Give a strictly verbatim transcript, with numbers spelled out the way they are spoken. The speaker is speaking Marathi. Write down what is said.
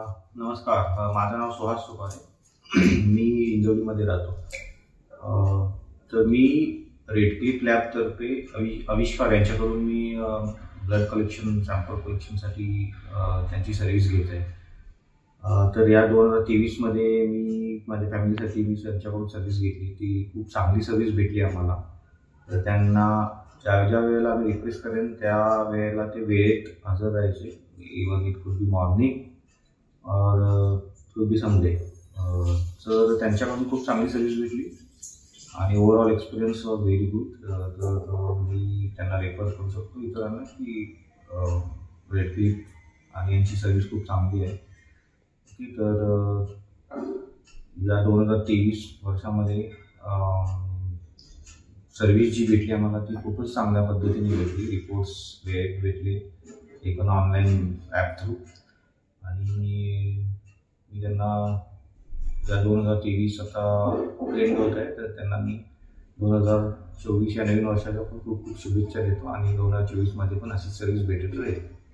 नमस्कार. अ, माझं नाव सुहास सुपारे. मी इंदोरीमध्ये राहतो. अ, तर मी रेड क्लिफ लॅबतर्फे अवि आविष्कार यांच्याकडून मी ब्लड कलेक्शन सॅम्पल कलेक्शनसाठी त्यांची सर्व्हिस घेत आहे. अ, तर या दोन हजार तेवीसमध्ये मी माझ्या फॅमिलीसाठी मी त्यांच्याकडून सर्व्हिस घेतली. ती खूप चांगली सर्व्हिस भेटली आम्हाला. तर त्यांना ज्या ज्या वेळेला आम्ही रिक्वेस्ट करेन त्या वेळेला ते वेळेत हजर राहायचे. Even it could be morning और कुड बी संडे. तर त्यांच्याकडून खूप चांगली सर्व्हिस भेटली आणि overall experience was very good. तर मी त्यांना रेफर करू शकतो इतरांना की रेड क्लिफ आणि यांची सर्व्हिस खूप चांगली आहे. तर या दोन हजार तेवीस वर्षामध्ये सर्व्हिस जी भेटली आम्हाला ती खूपच चांगल्या पद्धतीने भेटली. रिपोर्ट्स वेळेत भेटले, ते पण ऑनलाईन ॲप थ्रू. आणि मी त्यांना या दोन हजार तेवीस आता ट्रेंड होत आहे, तर त्यांना मी दोन हजार चोवीस या नवीन वर्षाच्या पण खूप खूप शुभेच्छा देतो आणि दोन हजार चोवीसमध्ये पण अशीच सर्व्हिस भेटत राहील.